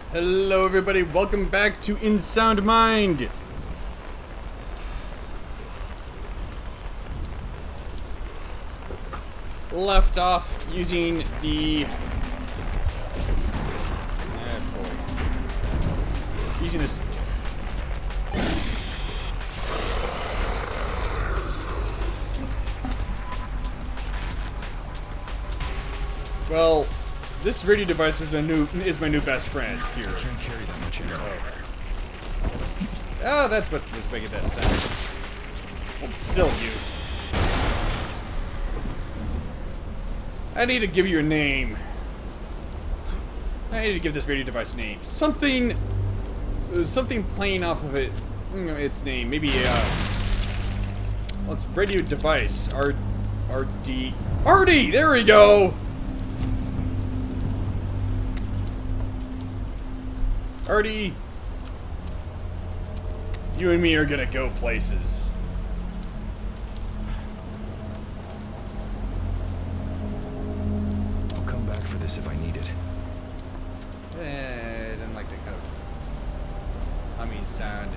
Hello everybody, welcome back to In Sound Mind! Left off using the... boy. Using this... Well, this radio device is my new best friend here. I can't carry that much air. Oh, that's what was making that sound. But still, you. I need to give you a name. I need to give this radio device a name. Something playing off of it. Its name. Maybe well, it's radio device. RD. There we go. Artie, you and me are gonna go places. I'll come back for this if I need it. I didn't like that kind of humming sound.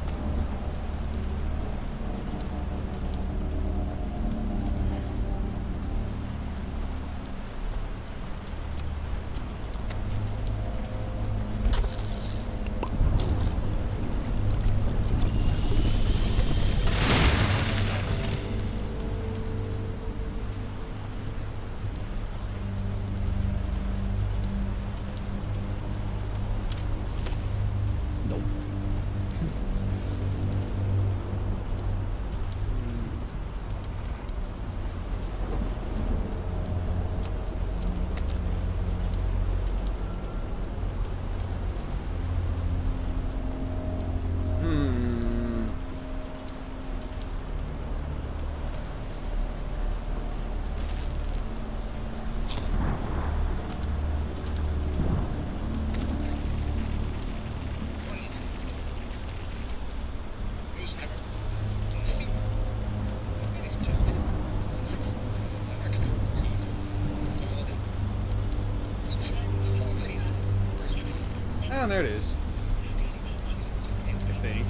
Oh, there it is. I think.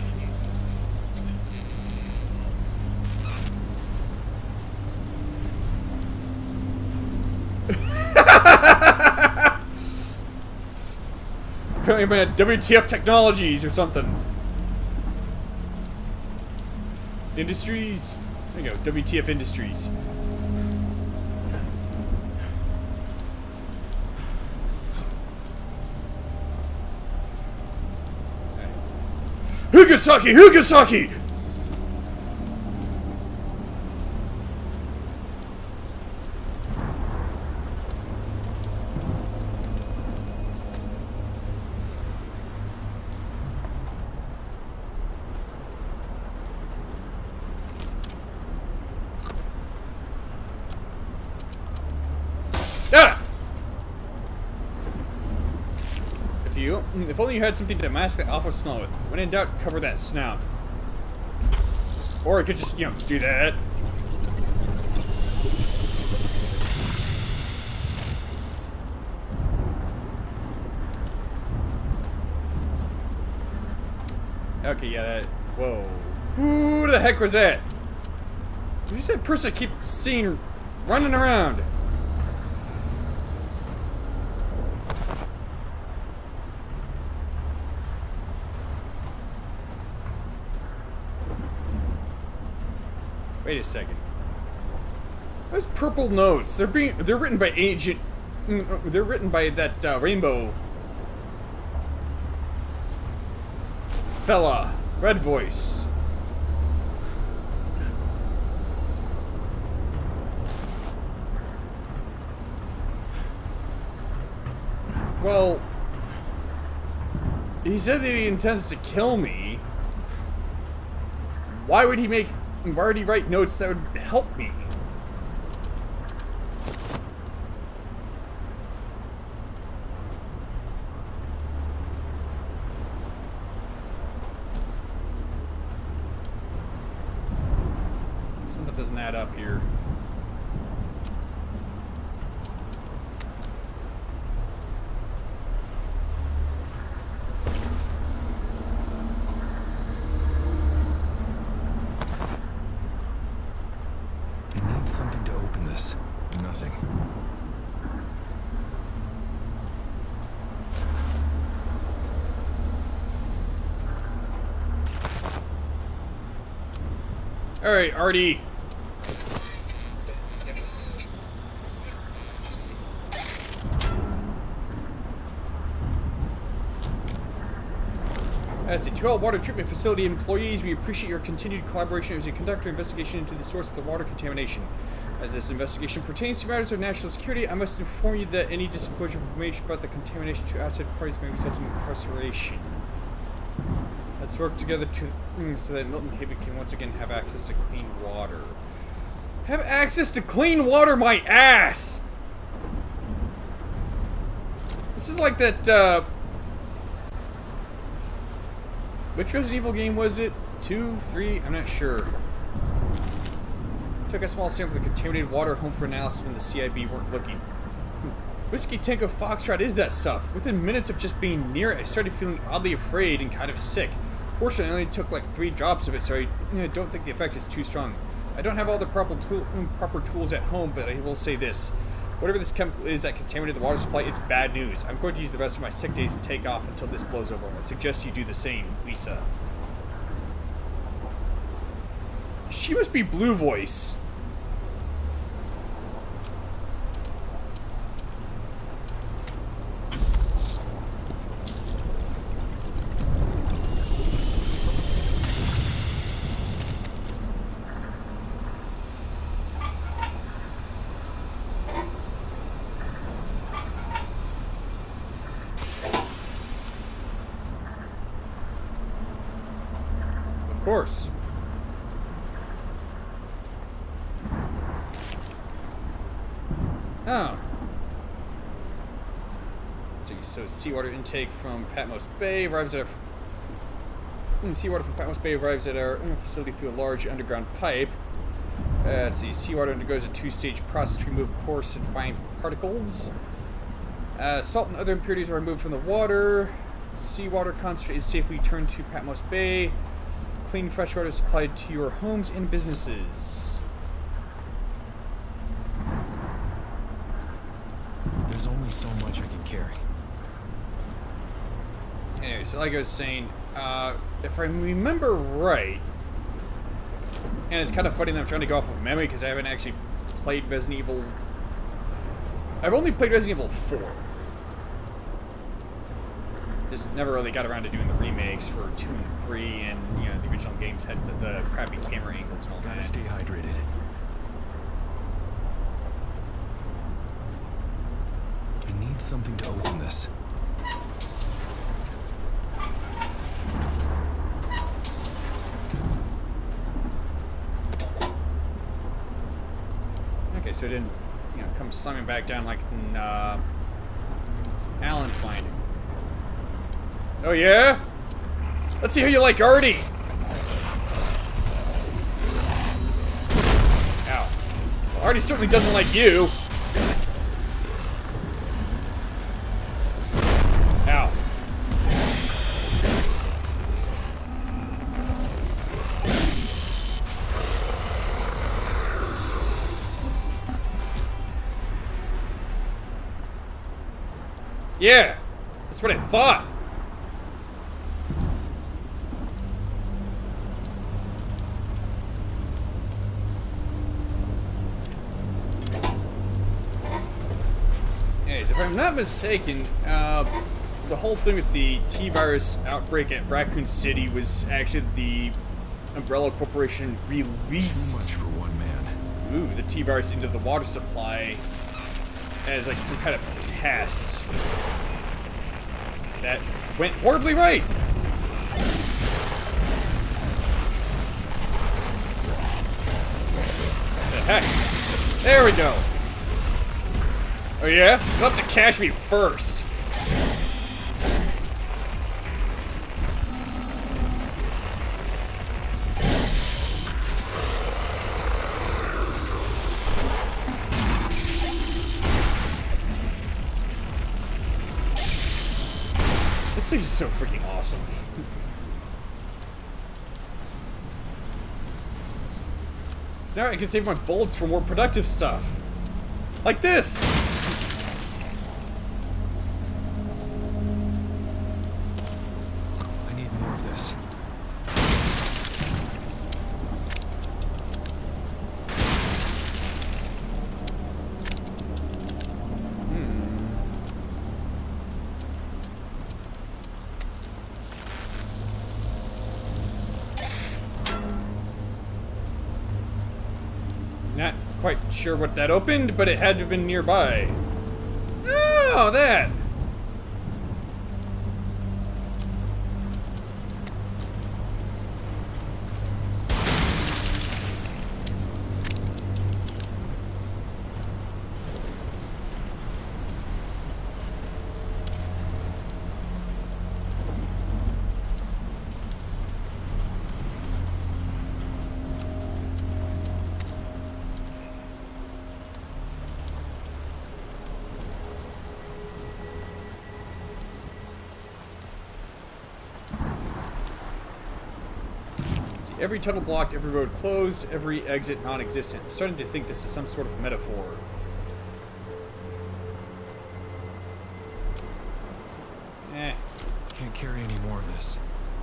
Apparently I'm at WTF Technologies or something. Industries? There you go, WTF Industries. Hugasaki! Ah! If only you had something to mask that awful smell with. When in doubt, cover that snout. Or it could just, do that. Okay, yeah, that... Whoa. Who the heck was that? Who's that person I keep seeing running around? Wait a second. Those purple notes. They're written by Agent. They're written by that rainbow fella. Red voice. Well, he said that he intends to kill me. Why would he write notes that would help me? Something doesn't add up here. Alright, Artie. That's it. To all water treatment facility employees, we appreciate your continued collaboration as you conduct our investigation into the source of the water contamination. As this investigation pertains to matters of national security, I must inform you that any disclosure of information about the contamination to outside parties may result in incarceration. Let's work together so that Milton Haven can once again have access to clean water. Have access to clean water, my ass! This is like that, which Resident Evil game was it? 2, 3? I'm not sure. Took a small sample of the contaminated water home for analysis when the CIB weren't looking. Whiskey Tango Foxtrot is that stuff. Within minutes of just being near it, I started feeling oddly afraid and kind of sick. Fortunately, I only took like 3 drops of it, so I don't think the effect is too strong. I don't have all the proper tools at home, but I will say this. Whatever this chemical is that contaminated the water supply, it's bad news. I'm going to use the rest of my sick days and take off until this blows over. I suggest you do the same, Lisa. She must be Blue Voice. Of course. Oh. So seawater intake from Patmos Bay arrives at our... Seawater from Patmos Bay arrives at our facility through a large underground pipe. Let's see. Seawater undergoes a 2-stage process to remove coarse and fine particles. Salt and other impurities are removed from the water. Seawater concentrate is safely returned to Patmos Bay. Clean fresh water is supplied to your homes and businesses. There's only so much I can carry. Anyway, so like I was saying, if I remember right, and it's kind of funny that I'm trying to go off of memory because I haven't actually played Resident Evil. I've only played Resident Evil 4. Just never really got around to doing the remakes for 2 and 3, and you know the original games had the crappy camera angles and all that. Gotta stay hydrated. I need something to open this. Okay, so it didn't, come slamming back down like in Alan's mind. Oh yeah? Let's see how you like Artie. Ow. Well, Artie certainly doesn't like you. Ow. Yeah, that's what I thought. Anyways, if I'm not mistaken, the whole thing with the T-virus outbreak at Raccoon City was actually the Umbrella Corporation released Too much for one man. the T-virus into the water supply as like some kind of test. That went horribly right. The heck? There we go. Oh yeah? You'll have to catch me first. This thing is so freaking awesome. So now I can save my bullets for more productive stuff. Like this! I need more of this. quite sure what that opened, but it had to have been nearby. Oh, that! Every tunnel blocked, every road closed, every exit non-existent. I'm starting to think this is some sort of metaphor. Can't carry any more of this.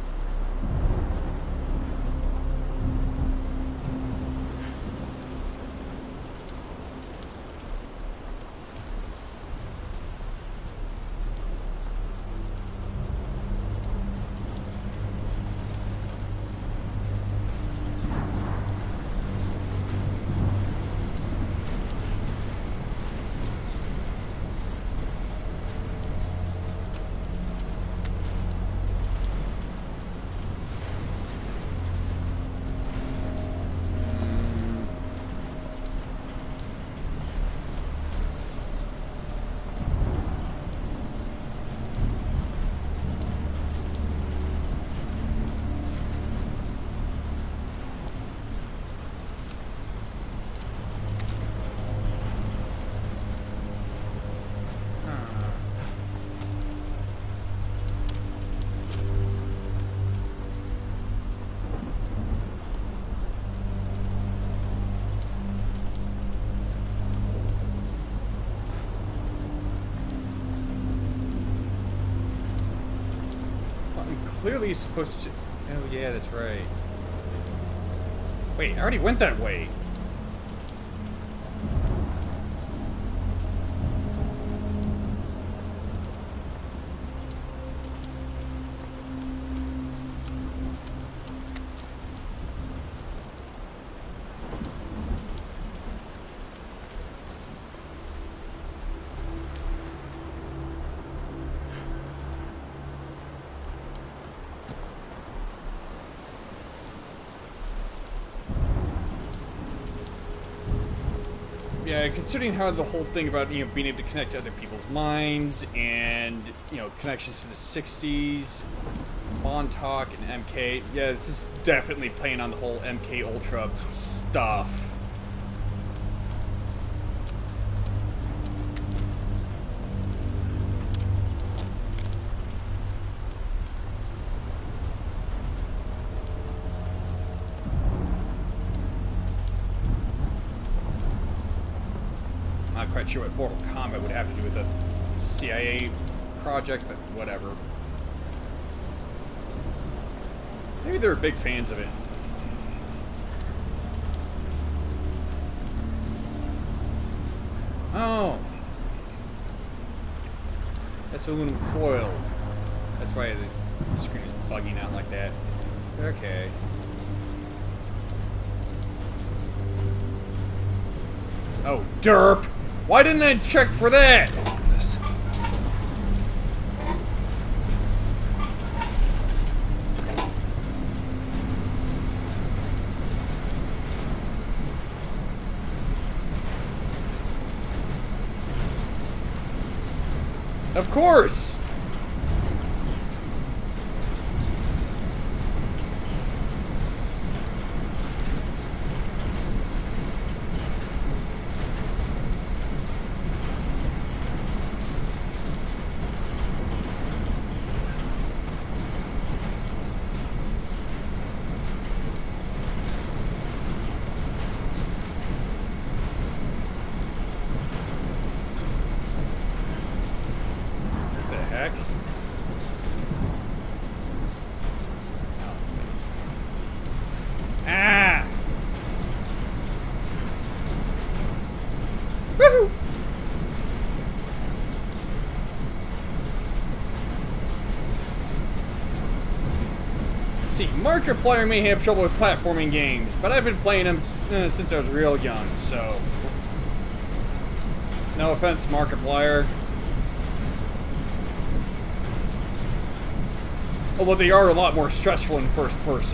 Clearly supposed to... Oh, yeah, that's right. Wait, I already went that way. Yeah, considering how the whole thing about, you know, being able to connect to other people's minds and, you know, connections to the 60s, Montauk and MK, yeah, this is definitely playing on the whole MK Ultra stuff. Not quite sure what Mortal Kombat would have to do with a CIA project, but whatever. Maybe they're big fans of it. Oh. That's aluminum foil. That's why the screen is bugging out like that. Okay. Oh, derp! Why didn't I check for that? Of course! See, Markiplier may have trouble with platforming games, but I've been playing them since I was real young, so... No offense, Markiplier. Although they are a lot more stressful in first person.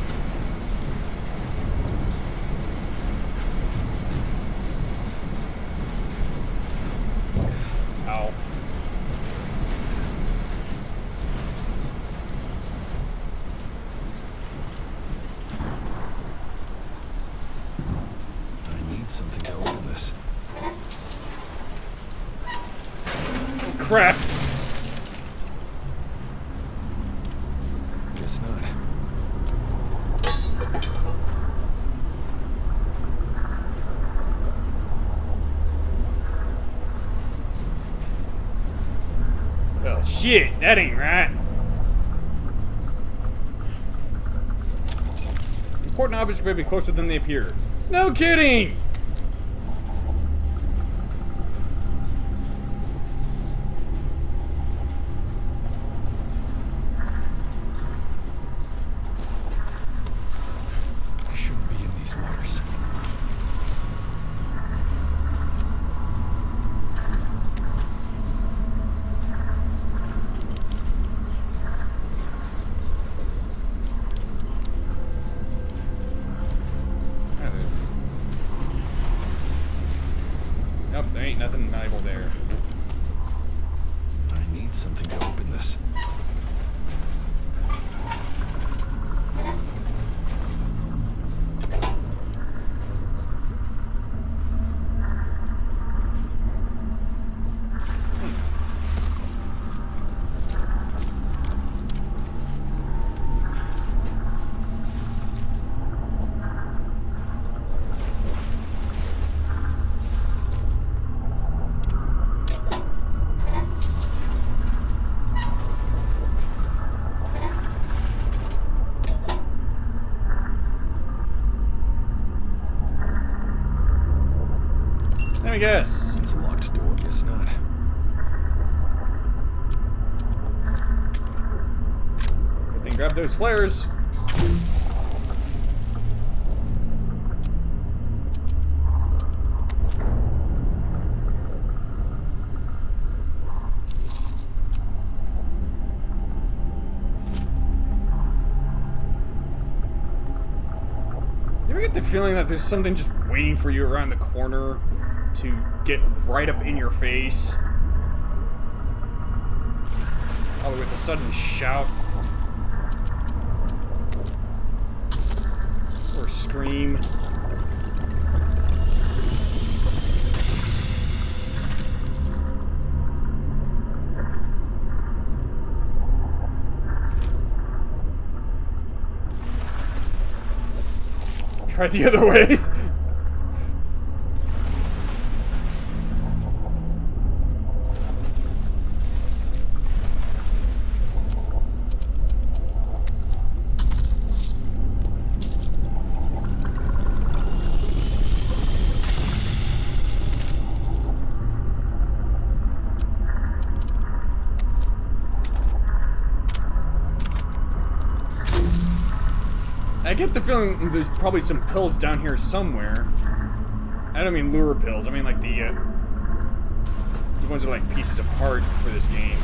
Ow. I need something to open this. Oh, crap. Guess not. Well, shit, that ain't right. Important objects may be closer than they appear. No kidding! I shouldn't be in these waters. Nope, there ain't nothing valuable there. I need something to open this. Let me guess. It's a locked door. Guess not. Good thing grab those flares. You ever get the feeling that there's something just waiting for you around the corner to get right up in your face? Probably with a sudden shout. Or scream. Try the other way. I get the feeling there's probably some pills down here somewhere. I don't mean lure pills. I mean like the ones that are like pieces of heart for this game.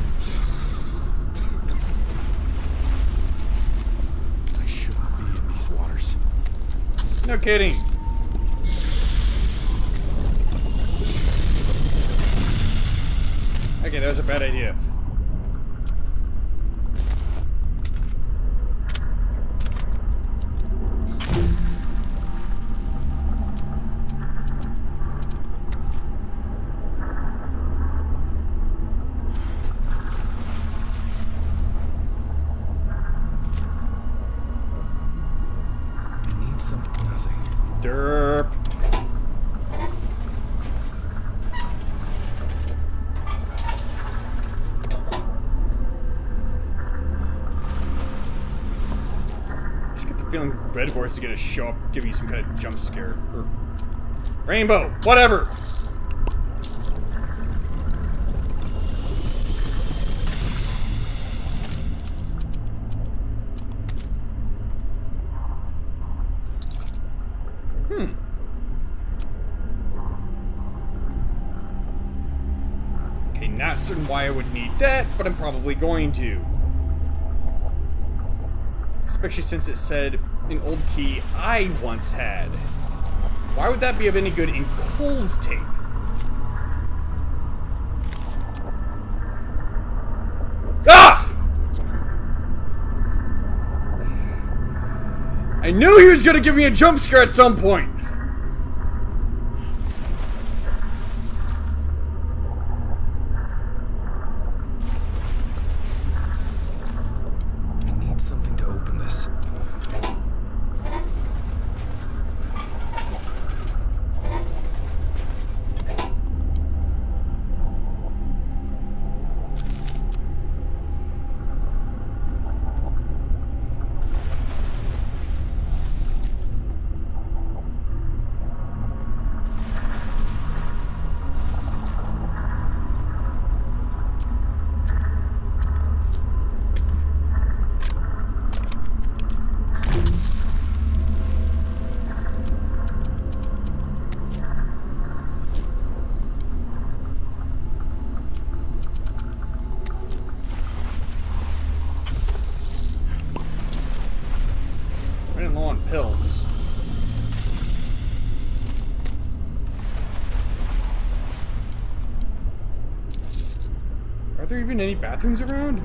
I shouldn't be in these waters. No kidding. Okay, that was a bad idea. Nothing. Derp. I just get the feeling Red Horse is gonna show up, give you some kind of jump scare. Or Rainbow, whatever. certain why I would need that, but I'm probably going to. Especially since it said an old key I once had. Why would that be of any good in Cole's tape? Ah! I knew he was gonna give me a jump scare at some point. I need something to open this. Running low on pills. Are there even any bathrooms around?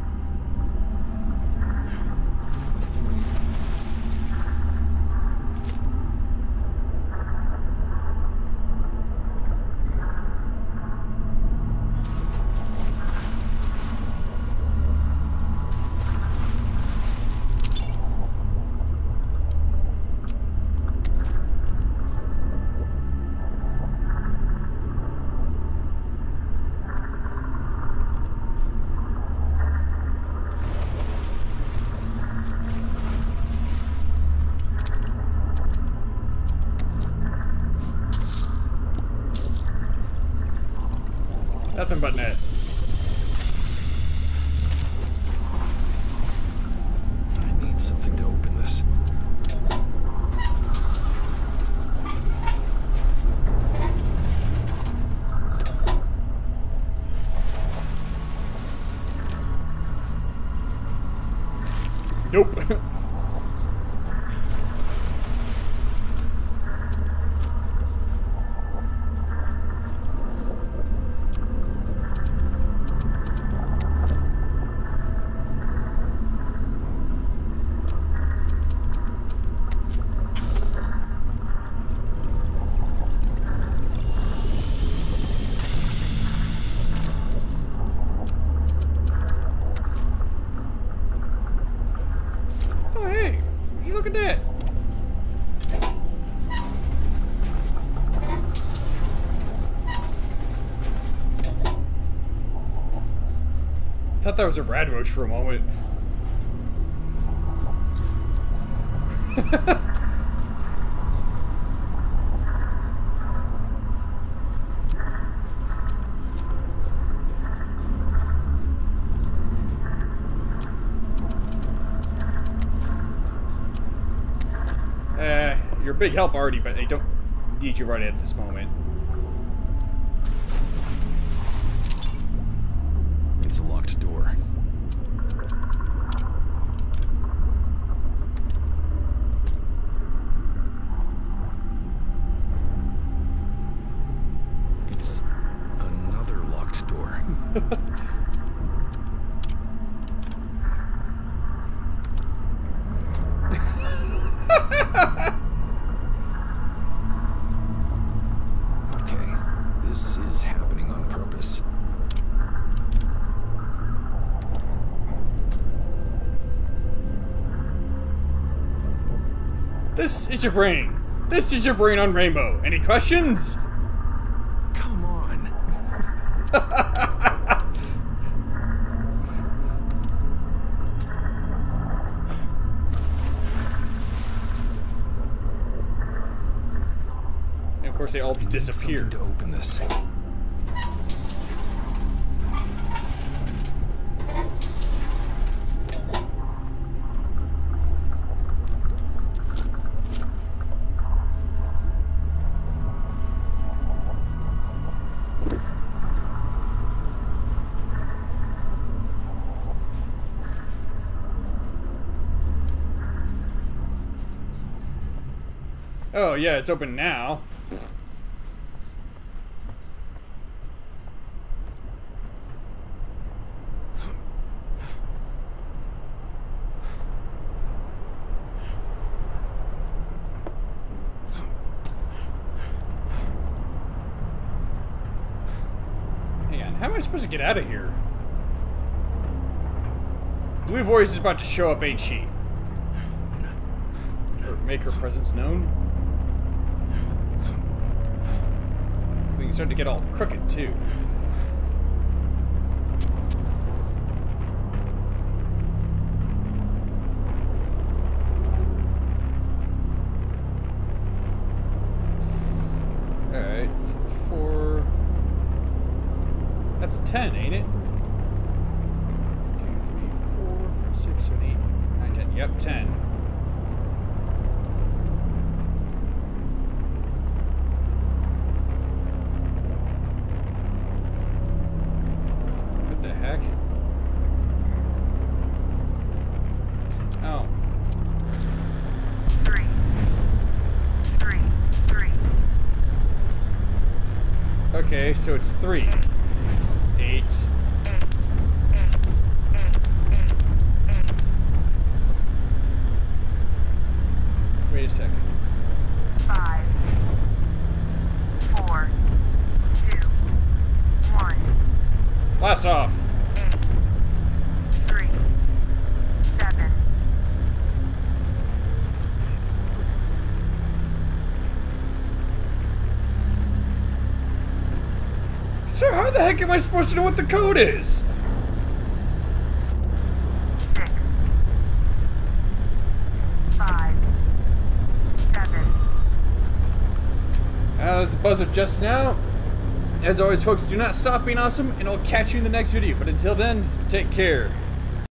Nothing but net. I need something to open this. Nope. Oh, hey, would you look at that? Thought that was a rad roach for a moment. You're a big help, Artie, but I don't need you right at this moment. It's a locked door. It's another locked door. Okay, this is happening on purpose. This is your brain. This is your brain on Rainbow. Any questions? Come on. And of course, they all I need disappear. something to open this. Oh, yeah, it's open now. Hang on, how am I supposed to get out of here? Blue voice is about to show up, ain't she? Or make her presence known? Things starting to get all crooked, too. Alright, so it's 4... That's 10, ain't it? 2, 3, 4, 5, 6, 7, 8, 9, 10. Yep, 10. What the heck? Oh. 3, 3, 3. Okay, so it's 3. 8. Wait a second. 5, 4, 2, 1. Blast off. 3, 7. So how the heck am I supposed to know what the code is? 6, 5, 7. That was the buzzer just now. As always, folks, do not stop being awesome, and I'll catch you in the next video. But until then, take care.